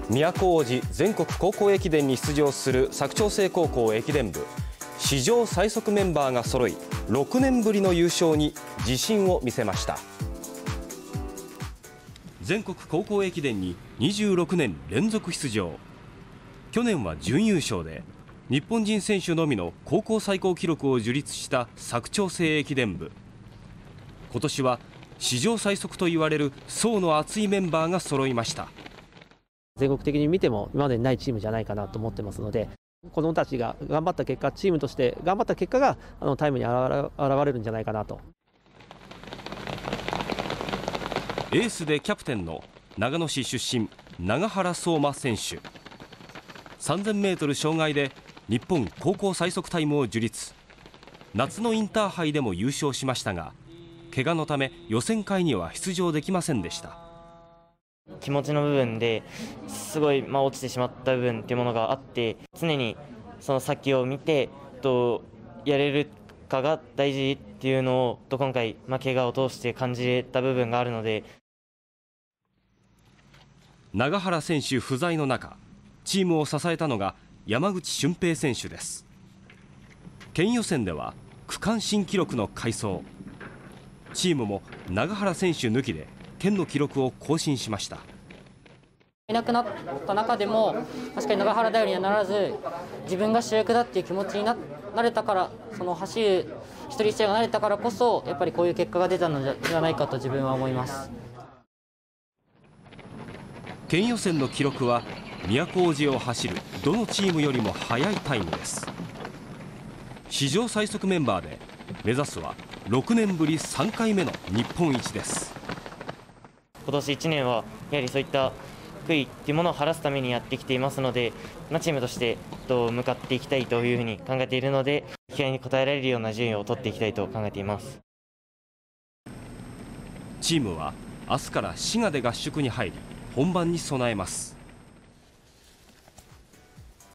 都大路全国高校駅伝に出場する佐久長聖高校駅伝部、史上最速メンバーが揃い、6年ぶりの優勝に自信を見せました。全国高校駅伝に26年連続出場。去年は準優勝で日本人選手のみの高校最高記録を樹立した佐久長聖駅伝部。今年は史上最速と言われる層の厚いメンバーが揃いました。 全国的に見ても今までにないチームじゃないかなと思ってますので、子どもたちが頑張った結果、チームとして頑張った結果がタイムに現れるんじゃないかなと。 エースでキャプテンの長野市出身、永原颯馬選手。3000メートル障害で日本高校最速タイムを樹立。夏のインターハイでも優勝しましたが、怪我のため予選会には出場できませんでした。 気持ちの部分ですごい落ちてしまった部分っていうものがあって、常にその先を見てやれるかが大事っていうのを今回怪我を通して感じた部分があるので。 永原選手不在の中、チームを支えたのが山口俊平選手です。県予選では区間新記録の快走。チームも永原選手抜きで県の記録を更新しました。 いなくなった中でも確かに永原頼りにはならず、自分が主役だっていう気持ちになれたから、その走る一人一人がなれたからこそ、やっぱりこういう結果が出たのではないかと自分は思います。 県予選の記録は都大路を走るどのチームよりも速いタイムです。史上最速メンバーで目指すは6年ぶり3回目の日本一です。 今年1年はやはりそういった悔いっていうものを晴らすためにやってきていますので、チームとして向かっていきたいというふうに考えているので、期待に応えられるような順位を取っていきたいと考えています。 チームは明日から滋賀で合宿に入り、本番に備えます。